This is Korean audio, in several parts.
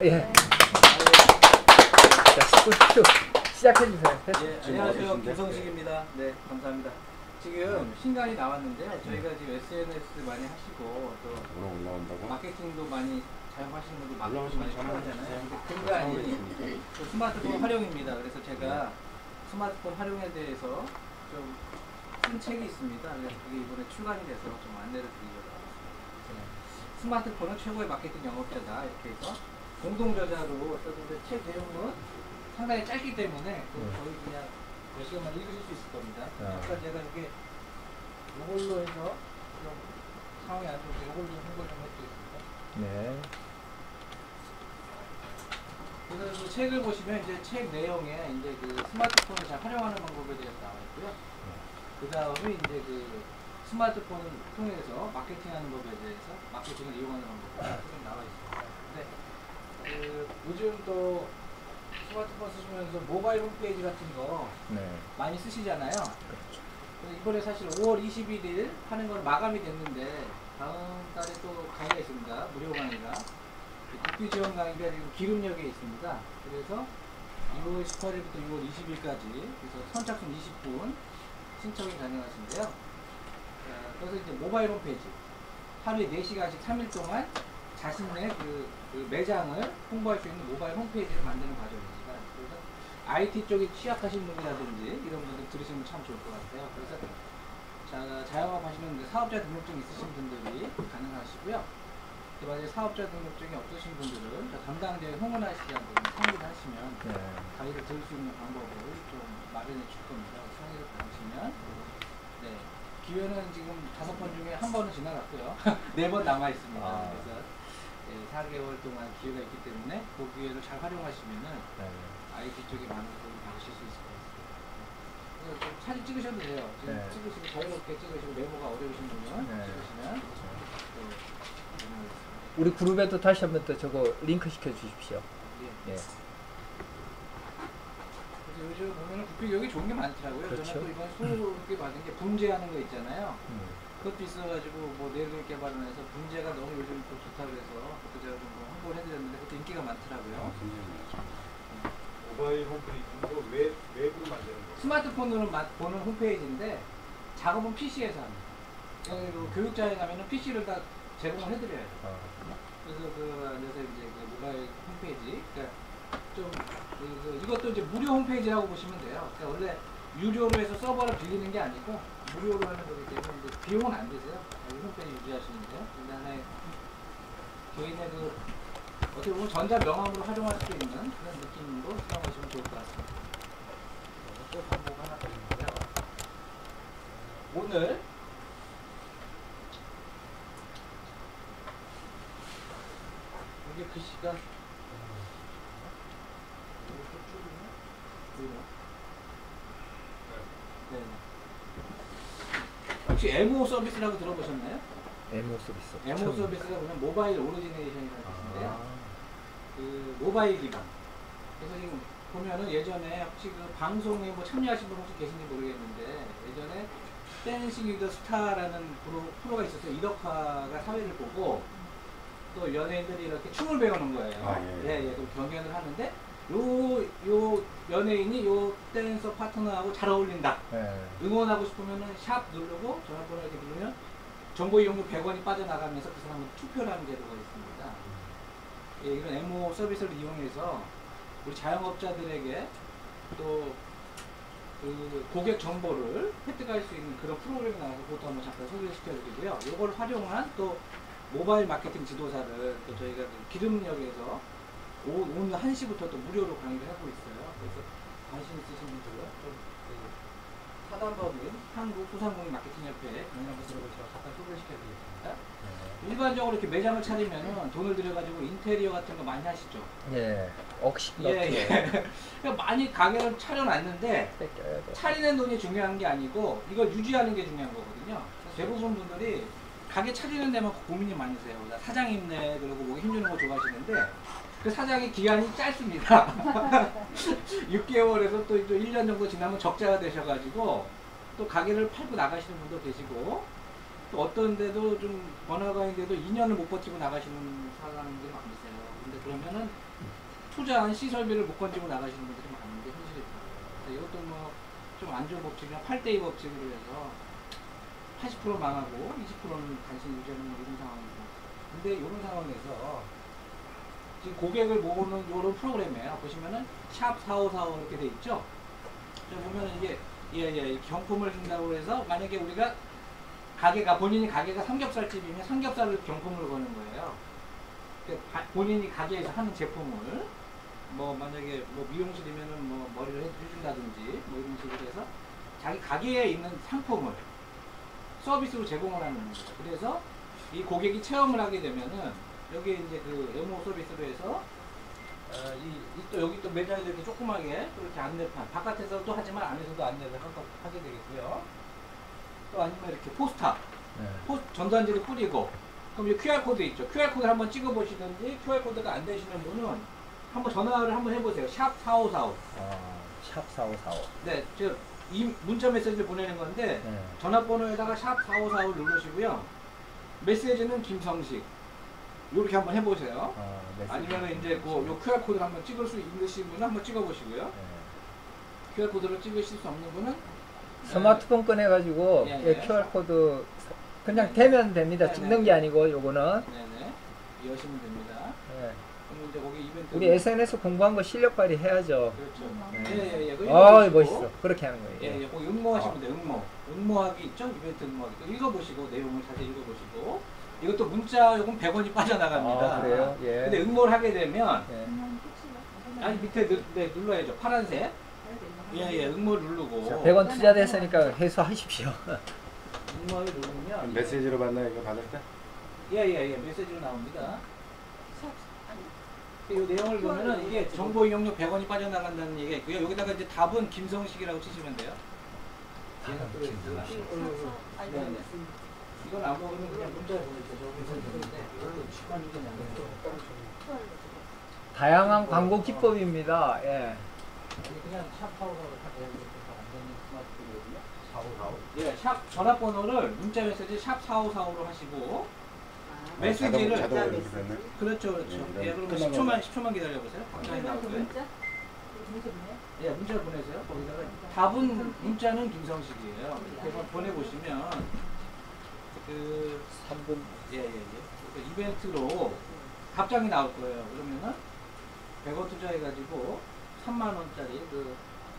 예. 자, 10분 시작해주세요. 예, 안녕하세요. 김성식입니다. 네, 감사합니다. 지금 신간이 나왔는데요. 저희가 지금 SNS 많이 하시고 또 올라온다고? 마케팅도 많이 사용하시는 분들 마케팅 많이 사용하잖아요. 근데 근간이 또 스마트폰 활용입니다. 그래서 제가 스마트폰 활용에 대해서 좀 쓴 책이 있습니다. 그래서 그게 이번에 출간이 돼서 좀 안내를 드리려고 하겠습니다. 스마트폰은 최고의 마케팅 영업자다 이렇게 해서 공동 저자로 썼는데 책 내용은 상당히 짧기 때문에 거의 그냥 몇 시간만 읽으실 수 있을 겁니다. 아까 제가 이렇게 이걸로 해서 좀 상황이 안 좋은데 이걸로 좀 홍보 좀 해드리겠습니다. 네. 그래서 그 책을 보시면 이제 책 내용에 이제 그 스마트폰을 잘 활용하는 방법에 대해서 나와 있고요. 그 다음에 이제 그 스마트폰을 통해서 마케팅하는 법에 대해서 마케팅을 이용하는 방법이 좀 나와 있습니다. 근데 그 요즘 또 스마트폰 쓰시면서 모바일 홈페이지 같은 거 많이 쓰시잖아요. 그래서 이번에 사실 5월 21일 하는 건 마감이 됐는데 다음 달에 또 강의가 있습니다. 무료 강의가. 국비 지원 강의가 지금 기름역에 있습니다. 그래서 2월 18일부터 2월 20일까지 그래서 선착순 20분 신청이 가능하신데요. 그래서 이제 모바일 홈페이지 하루에 4시간씩 3일 동안 자신의 그 매장을 홍보할 수 있는 모바일 홈페이지를 만드는 과정입니다. 그래서 IT 쪽에 취약하신 분이라든지 이런 분들 들으시면 참 좋을 것 같아요. 그래서 자영업 하시는 사업자 등록증 있으신 분들이 가능하시고요. 만약에 사업자 등록증이 없으신 분들은 담당자에 홍은아 씨한테 상의를 하시면 강의를 들을 수 있는 방법을 좀 마련해 줄 겁니다. 상의를 받으시면 기회는 지금 5번 중에 1번은 지나갔고요. 4번 남아 있습니다. 그래서 4개월 동안 기회가 있기 때문에 그 기회를 잘 활용하시면은 IT 쪽에 많은 도움을 받으실 수 있을 것 같습니다. 좀 사진 찍으셔도 돼요. 지금 찍으시고 자유롭게 찍으시고 메모가 어려우신 분은 찍으시면 우리 그룹에도 다시 한번 또 저거 링크 시켜 주십시오. 예. 요즘 보면은 국비교육이 좋은 게 많더라고요. 그렇죠. 저는 또 이번 수업에 받은 게 분재하는 거 있잖아요. 그것도 있어가지고 뭐 내일 개발을 해서 분재가 너무 요즘 또 좋다고 해서 그것도 제가 좀 홍보를 해드렸는데 그것도 인기가 많더라고요. 모바일 홈페이지도 웹으로 만드는 거예요? 스마트폰으로 보는 홈페이지인데 작업은 PC에서 합니다. 그리고 교육자에 가면은 PC를 다 제공을 해드려요. 그래서 그 안에서 이제 그 모바일 홈페이지, 그러니까 좀 이것도 이제 무료 홈페이지라고 보시면 돼요. 그러니까 원래 유료로 해서 서버를 빌리는 게 아니고 무료로 하는 거기 때문에 이제 비용은 안 드세요. 홈페이지 유지하시는데요. 근데 하나의 개인의 그 어떻게 보면 전자 명함으로 활용할 수 있는 그런 느낌으로 사용하시면 좋을 것 같습니다. 또 방법 하나 더 있는데요. 오늘 이게 글씨가 네. 혹시 에모 서비스라고 들어보셨나요? 에모 서비스. 에모 서비스가 보면 모바일 오리지네이션이라는 뜻인데요. 그 모바일 기반. 그래서 지금 보면은 예전에 혹시 그 방송에 뭐 참여하신 분 혹시 계신지 모르겠는데 예전에 댄싱 위더 스타라는 프로가 있었어요. 이덕화가 사회를 보고 또 연예인들이 이렇게 춤을 배우는 거예요. 그럼 경연을 하는데 요 연예인이 요 댄서 파트너하고 잘 어울린다. 응원하고 싶으면은 샵 누르고 전화번호 이렇게 누르면 정보 이용료 100원이 빠져나가면서 그 사람은 투표를 하는 제도가 있습니다. 이런 에모 서비스를 이용해서 우리 자영업자들에게 또 그 고객 정보를 획득할 수 있는 그런 프로그램이 나와서 그것도 한번 잠깐 소개시켜드리고요. 이걸 활용한 또 모바일 마케팅 지도사를 또 저희가 그 기름역에서 오늘 1시부터 또 무료로 강의를 하고 있어요. 그래서 관심 있으신 분들은 좀 사단법인 한국소상공인 마케팅협회 강의 한번 들어보시라고 잠깐 소개시켜드리겠습니다. 일반적으로 이렇게 매장을 차리면 돈을 들여가지고 인테리어 같은 거 많이 하시죠? 억식 그러니까 많이 가게를 차려놨는데 차리는 돈이 중요한 게 아니고 이걸 유지하는 게 중요한 거거든요. 대부분 분들이 가게 차리는 데만 고민이 많으세요. 사장 힘내 그러고 뭐 힘주는 거 좋아하시는데 그 사장의 기한이 짧습니다. 6개월에서 또 1년 정도 지나면 적자가 되셔가지고 또 가게를 팔고 나가시는 분도 계시고 또 어떤 데도 좀 번화가인데도 2년을 못 버티고 나가시는 사람들이 많으세요. 근데 그러면은 투자한 시설비를 못 건지고 나가시는 분들이 많은데 현실에 이것도 뭐 좀 안 좋은 법칙이나 8대2 법칙으로 해서 80% 망하고 20%는 간신히 유지하는 뭐 이런 상황이고. 근데 이런 상황에서 지금 고객을 모으는 이런 프로그램에 보시면은 샵 4545 이렇게 돼 있죠. 저 보면은 이게 경품을 준다고 해서 만약에 우리가 본인이 가게가 삼겹살집이면 삼겹살을 경품으로 거는 거예요. 본인이 가게에서 하는 제품을 뭐 만약에 뭐 미용실이면은 뭐 머리를 해준다든지 뭐 이런 식으로 해서 자기 가게에 있는 상품을 서비스로 제공을 하는 거예요. 그래서 이 고객이 체험을 하게 되면은 여기 이제 그 외모 서비스로 해서 또 여기 또 매장에도 이렇게 조그맣게 또 이렇게 안내판 바깥에서도 하지만 안에서도 안내를 하게 되겠고요. 또 아니면 이렇게 포스터, 전단지를 뿌리고 그럼 이 QR코드 있죠. QR코드를 한번 찍어보시든지 QR코드가 안 되시는 분은 한번 전화를 한번 해보세요. 샵 4545. 샵 4545. 네, 이 문자 메시지를 보내는 건데 전화번호에다가 샵 4545를 누르시고요. 메시지는 김성식. 이렇게 한번 해보세요. 아니면 이제 요 QR코드를 한번 찍을 수 있으신 분은 한번 찍어보시고요. QR코드를 찍으실 수 없는 분은 스마트폰 꺼내가지고 QR코드 그냥 대면 됩니다. 찍는 게 아니고 요거는. 네네. 이해하시면 됩니다. 그럼 이제 거기 이벤트. 우리 SNS 공부한 거 실력 발휘 해야죠. 그렇죠. 예예예. 멋있어. 그렇게 하는 거예요. 예, 거기 응모하시면 돼요. 응모하기 있죠? 이벤트 응모하기. 읽어보시고 내용을 자세히 읽어보시고. 이것도 문자 요금 100원이 빠져나갑니다. 그래요? 예. 근데 응모를 하게 되면 아니 밑에 눌러야죠. 파란색. 예, 응모를 누르고. 자, 100원 투자됐으니까 회수하십시오. 응모를 누르면 메시지로 받나요? 이거 받을 때? 예, 메시지로 나옵니다. 이 내용을 보면은 이게 정보 이용료 100원이 빠져나간다는 얘기가 있고요. 여기다가 이제 답은 김성식이라고 치시면 돼요. 이건 안 먹으면 그냥 문자에 보내주세요. 다양한 광고 기법입니다. 예. 그냥 샵 4545로 예, 샵 전화번호를 문자 메시지 샵 4545로 하시고 메시지를 자동으로 이렇게 되네. 그렇죠. 예, 그러면 10초만 기다려보세요. 답장이 나오고요. 예, 문자를 보내세요. 거기다가 답은 문자는 김성식이에요. 그래서 보내보시면 그 3분 이벤트로 답장이 나올 거예요. 그러면은 100원 투자해가지고 3만원짜리 그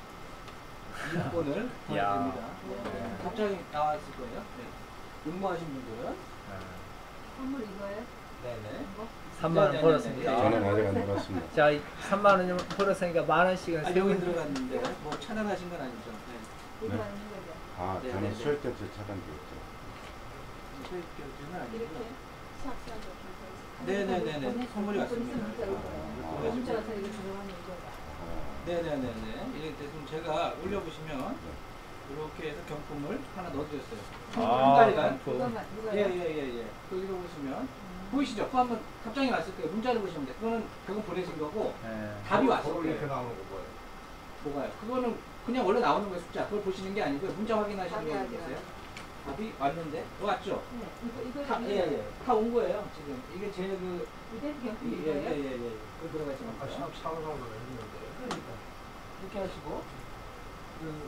이용권을 보내드립니다. 답장이 나왔을 거예요. 응모하신 분들은 선물 이거예요? 네네. 3만 원 벌었습니다. 저는 아직 안 들어왔습니다. 자, 3만 원 벌었으니까 10,000원씩은 여기 들어갔는데 뭐 차단하신 건 아니죠? 네. 이거 하는 거죠? 아, 저는 수혈 때 차단되었죠. 수익 결제는 아니고. 이렇게 샵샵 네네네네. 선물이 왔습니다. 문자가 다 이거 들어가는 거죠? 네네네네. 이렇게 좀 제가 올려보시면 이렇게 해서 경품을 하나 넣어드렸어요. 한 달간. 이거만 예예예예. 거기서 보시면 보이시죠? 그거 한번 답장이 왔을 거예요. 문자를 보시면 돼. 그건 보내신 거고 답이 왔을 이렇게 거예요. 나오는 거 뭐예요? 뭐가요? 그거는 그냥 원래 나오는 거예요. 숫자. 그걸 보시는 게 아니고요. 문자 확인하시는 답이 거 아니라. 보세요. 답이 왔는데 왔죠? 이거 다 온 거예요. 지금 이게 제 그 이벤트 경품 이거예요? 예예예. 그 들어가 있으면 아, 샤워하고 했는데. 그러니까 이렇게 하시고 그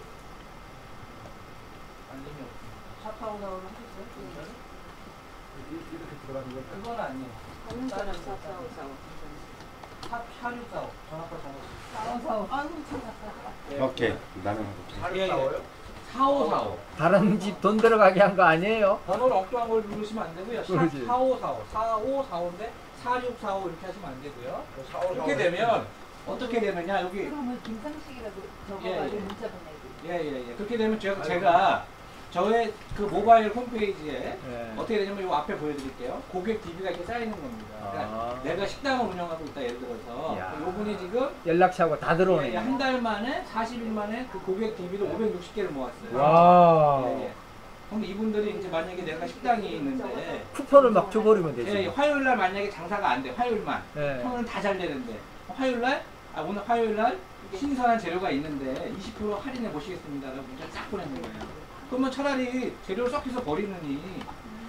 알림이 샵하우다우를 하셨어요? 문자를? 이렇게 들어가는 거. 그건 아니에요. 하는 사람 샵4545 샵464 전화과 정보. 아유 참. 오케이. 나는 예, 싸워요? 4545. 다른 집 돈 들어가게 한 거 아니에요? 번호를 엉뚱한 걸 누르시면 안 되고요. 샵 그러지. 4545, 4545인데 4645 이렇게 하시면 안 되고요. 이렇게 되면 어떻게 되느냐 여기 그러면 김상식이라고 예, 적어가지고 예. 문자 보내고. 예예예. 그렇게 되면 제가 저의 그 모바일 홈페이지에 예. 어떻게 되냐면 이 앞에 보여드릴게요. 고객 DB가 이렇게 쌓이는 겁니다. 그러니까 내가 식당을 운영하고 있다 예를 들어서 야. 요분이 지금 연락처하고 다 들어오네. 한 달 만에 40일 만에 그 고객 DB를 560개를 모았어요. 와. 예. 그럼 이분들이 이제 만약에 내가 식당이 있는데 쿠폰을 막 줘버리면 되지. 예, 화요일 날 만약에 장사가 안 돼. 화요일만. 예. 평일은 다 잘 되는데 화요일 날 오늘 화요일 날 신선한 재료가 있는데 20% 할인해 보시겠습니다라고 문자 딱 보내는 거예요. 그러면 차라리 재료를 썩혀서 버리느니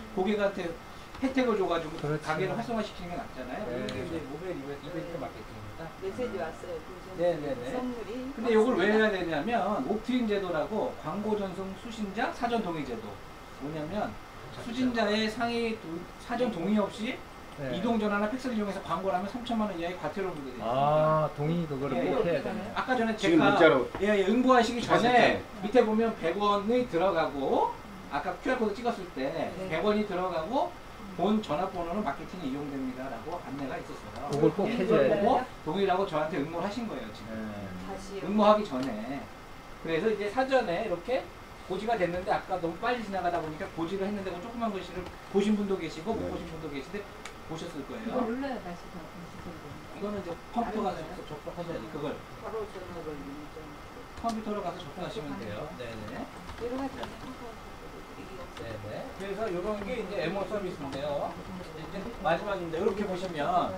고객한테 혜택을 줘가지고 그렇죠. 가게를 활성화시키는 게 낫잖아요. 네. 이게 이제 모바일 이벤트 마케팅입니다. 있습니다. 메시지 왔어요. 네네네. 선물이. 근데 이걸 왜 해야 되냐면 옵트인 제도라고 광고 전송 수신자 사전 동의 제도. 뭐냐면 수신자의 사전 동의 없이 네. 이동 전화나 팩스를 이용해서 광고를 하면 3천만 원 이하의 과태료 물게 됩니다. 아, 동의 그거를 예, 꼭 예. 해야 되네. 아까 전에 지금 제가 문자로 응모하시기 전에 하셨잖아요. 밑에 보면 100원이 들어가고 아까 QR코드 찍었을 때 100원이 들어가고 본 전화번호는 마케팅에 이용됩니다라고 안내가 있었어요. 그걸 꼭 해줘야 돼. 보고 동의라고 저한테 응모를 하신 거예요 지금. 네. 다시 응모하기 전에. 그래서 이제 사전에 이렇게 고지가 됐는데 아까 너무 빨리 지나가다 보니까 고지를 했는데 그 조그만 글씨를 보신 분도 계시고 못 보신 분도 계신데 보셨을 이거 거예요. 눌러야 다시 더 다시 이거는 이제 컴퓨터 가서 접속하셔야지 그걸 바로 전화를 누르죠. 컴퓨터로 가서 접속하시면 돼요. 네네. 여러 가지 네네. 그래서 이런 게 이제 에모 서비스인데요. 이제 마지막입니다. 이렇게 보시면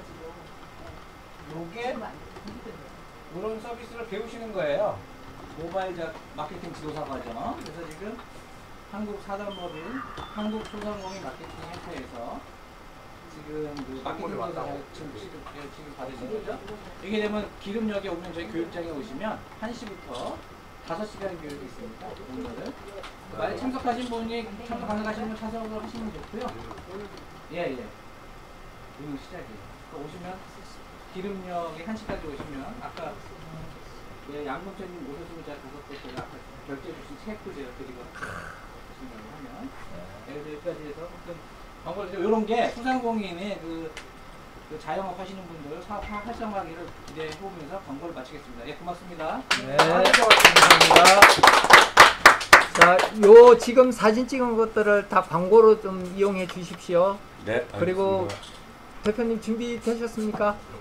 요게 이런 서비스를 배우시는 거예요. 모바일 마케팅 지도사 과정. 그래서 지금 한국 사단법인 한국소상공인 마케팅 협회에서 지금 그 마케팅 지도사 지금 받으신 거죠. 이게 되면 기름역에 오면 저희 교육장에 오시면 1시부터 5시간 교육이 있습니다. 오늘은 만약 참석하신 분이 참석 가능하신 분 참석을 하시면 좋고요. 예예. 오늘 시작이에요. 오시면 기름역에 1시까지 오시면 아까 양봉자님 오셨으면 제가 제가 아까 결제해 주신 책도 제가 드리고 하신다고 하면 그래서 여기까지 해서 광고를 이런 게 소상공인의 그 자영업 하시는 분들 사업 활성화하기를 기대해 보면서 광고를 마치겠습니다. 예, 고맙습니다. 네, 감사합니다. 자, 요 지금 사진 찍은 것들을 다 광고로 좀 이용해 주십시오. 네, 그리고 알겠습니다. 대표님 준비되셨습니까?